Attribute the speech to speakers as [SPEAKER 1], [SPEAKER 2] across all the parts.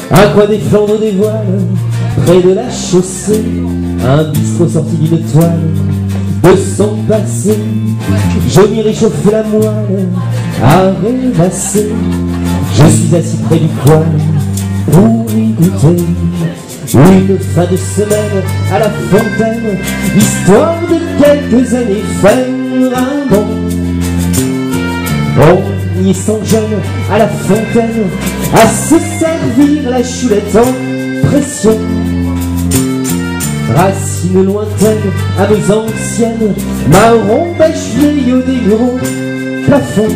[SPEAKER 1] Un coin des Flandres des voiles, près de la chaussée, un bistrot sorti d'une toile de son passé. Je m'y réchauffe la moelle à rêvasser. Je suis assis près du poêle pour y goûter une fin de semaine à la fontaine, histoire de quelques années faire un bond. On y sent jeune à la fontaine, à se servir la choulette en pression. Racines lointaines, âmes anciennes, marron bêche vieille au des gros plafonds.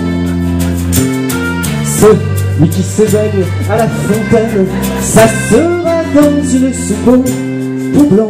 [SPEAKER 1] Celui qui se baigne à la fontaine, ça sera dans une soupe tout blanc.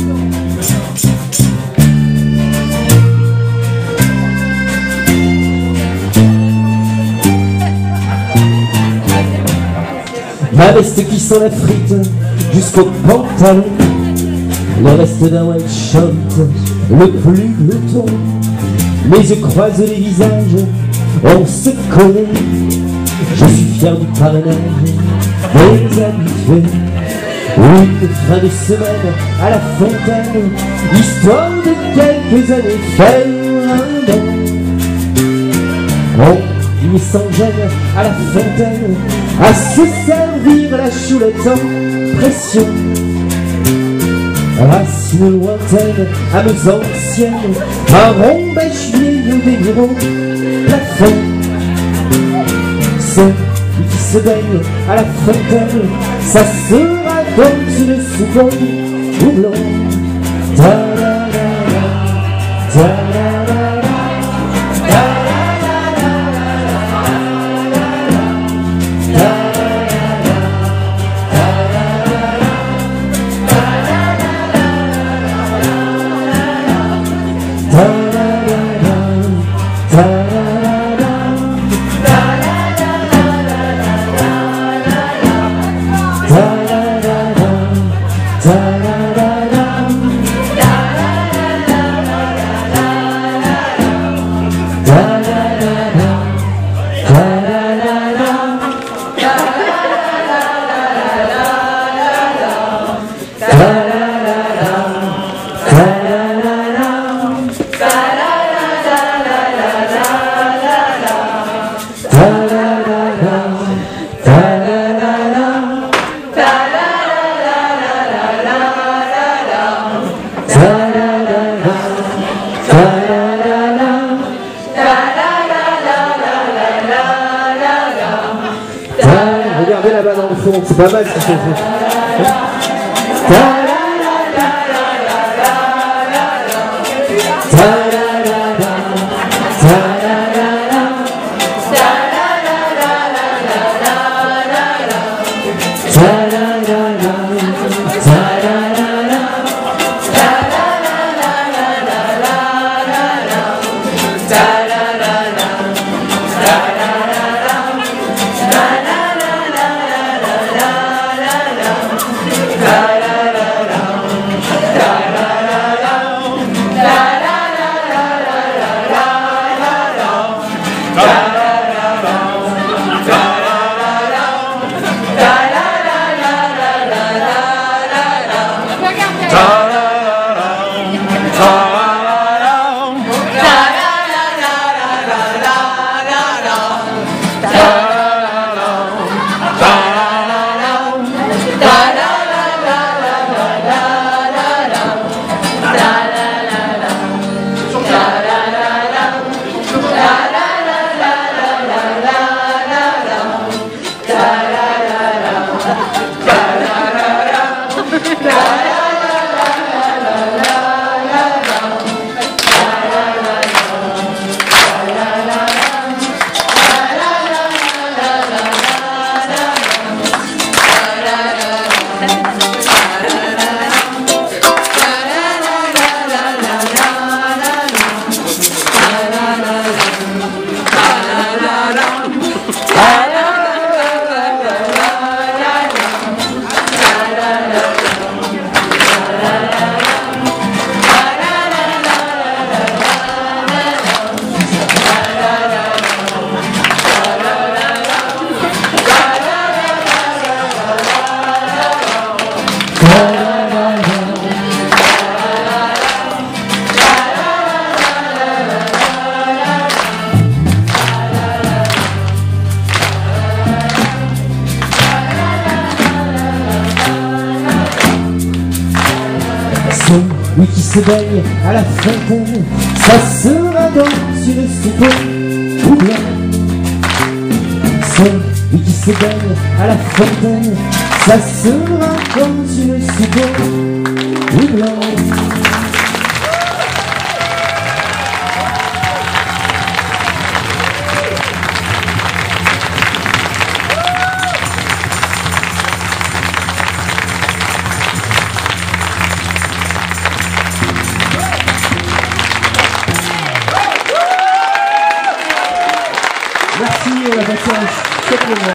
[SPEAKER 1] Ma veste qui sent la frite jusqu'au pantalon, le reste d'un white shirt, le plus glouton. Mes yeux croisent les visages, on se connaît. Je suis fier du parrainage des habitués. Une fin de semaine à la fontaine, histoire de quelques années faire un bond. On y sent jeune à la fontaine, à se servir la choulette en pression. Racines lointaines, âmes anciennes, marron bêche vieille des gros plafonds. Celui qui se baigne à la fontaine, ça sera dans une soupe tout blanc. Ta-da-da-da, ta-da-da-da, regardez là-bas dans le fond, c'est pas mal ce que c'est. qui se baigne à la fontaine, ça sera dans une soupe ou blanc. Celui qui se baigne à la fontaine, ça sera dans une soupe ou blanc. Merci la patience.